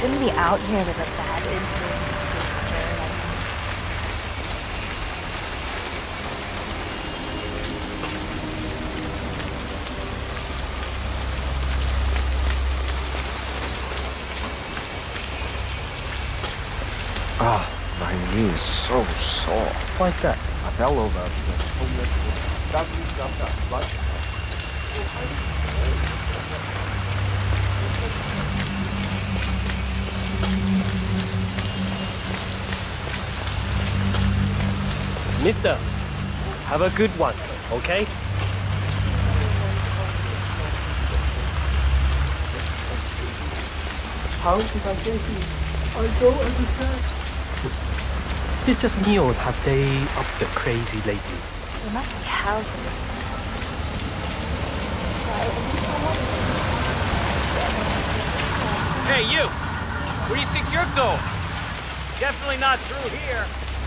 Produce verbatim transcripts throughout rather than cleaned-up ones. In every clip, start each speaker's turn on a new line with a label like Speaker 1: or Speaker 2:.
Speaker 1: shouldn't be out here with a bad influence, sister. Like,
Speaker 2: Ah, my knee is so sore.
Speaker 3: Why's that?
Speaker 2: I fell over the homeless woman. That means I've got blood.
Speaker 3: Mister, have a good one, okay?
Speaker 2: How did I get here? I don't understand.
Speaker 3: It's just me, or have they upped the crazy lately?
Speaker 1: it must be housing.
Speaker 4: Hey, you! Where do you think you're going? Definitely not through here.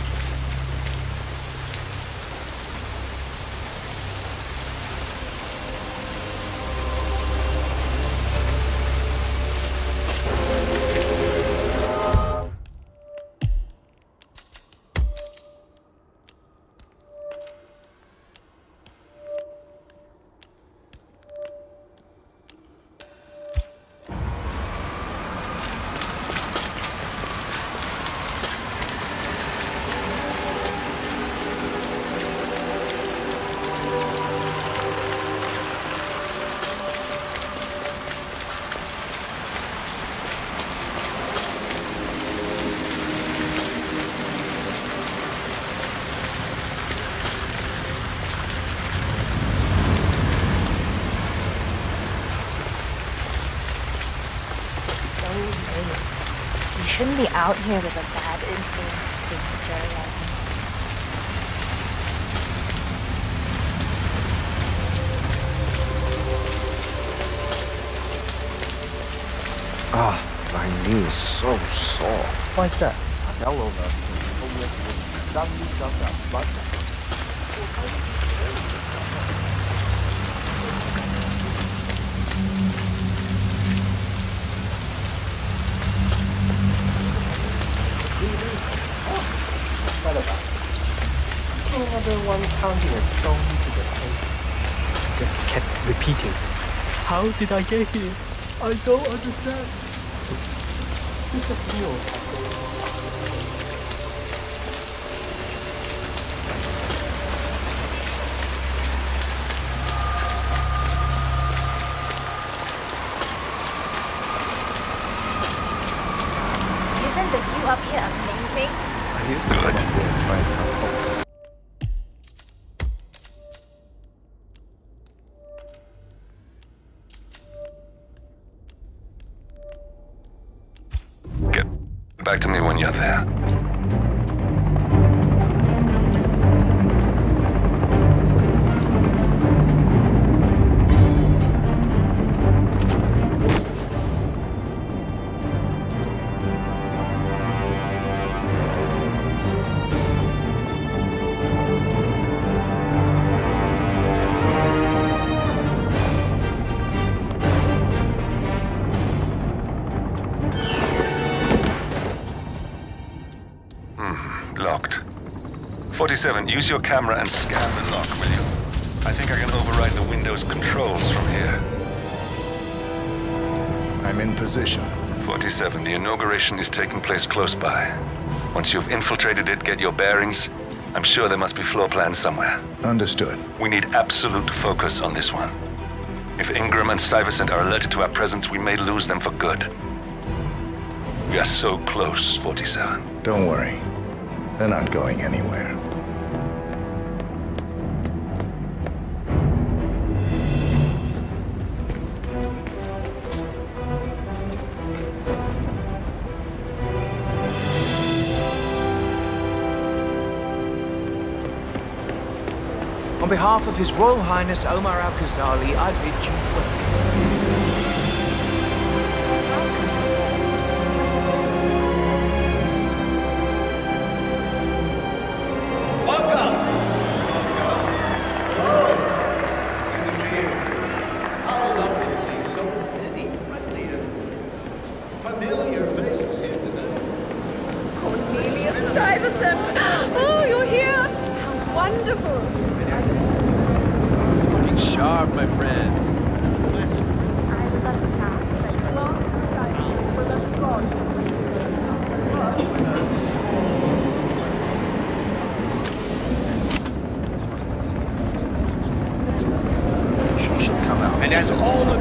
Speaker 1: You shouldn't be out here with a bad influence, sister. Like,
Speaker 2: Ah, my knee is so sore.
Speaker 3: Why's that?
Speaker 2: I fell over the homeless woman. That means I've got blood.
Speaker 3: Another one counting a stone to the head. Just kept repeating. How did I get here? I don't understand. It's a feel.
Speaker 1: isn't the view up here amazing?
Speaker 2: I used to come up here and find out houses.
Speaker 5: Get back to me when you're there. Locked. forty-seven, use your camera and scan the lock, will you? I think I can override the Windows controls from here.
Speaker 6: I'm in position.
Speaker 5: forty-seven, the inauguration is taking place close by. Once you've infiltrated it, get your bearings. I'm sure there must be floor plans somewhere.
Speaker 6: Understood.
Speaker 5: We need absolute focus on this one. If Ingram and Stuyvesant are alerted to our presence, we may lose them for good. We are so close, forty-seven.
Speaker 6: Don't worry. They're not going anywhere.
Speaker 7: On behalf of His Royal Highness Omar Al-Ghazali, I bid you welcome.
Speaker 8: familiar faces here today.
Speaker 1: Cornelius Stuyvesant! Oh, you're here! How wonderful!
Speaker 8: Looking sharp, my friend.
Speaker 1: I was at the cast as long as I was a god.
Speaker 6: She should come out.
Speaker 8: And as all the...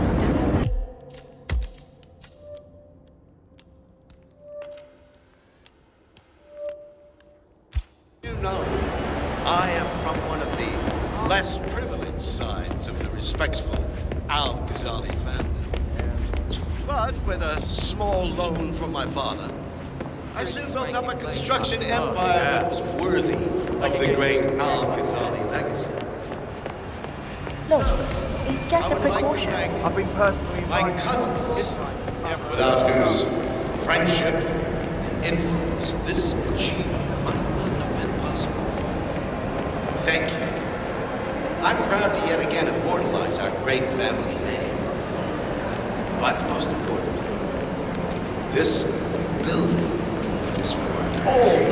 Speaker 8: You know, I am from one of the less privileged sides of the respectful Al-Ghazali family. But with a small loan from my father, I soon built up a construction empire that was worthy of the great Al-Ghazali legacy.
Speaker 1: Look, it's just
Speaker 8: I
Speaker 1: a
Speaker 8: would like to
Speaker 1: precaution.
Speaker 8: thank
Speaker 3: I've been personally
Speaker 8: my
Speaker 3: invited.
Speaker 8: cousins, without whose friendship and influence this achievement might not have been possible. Thank you. I'm proud to yet again immortalize our great family name. But most important, this building is for all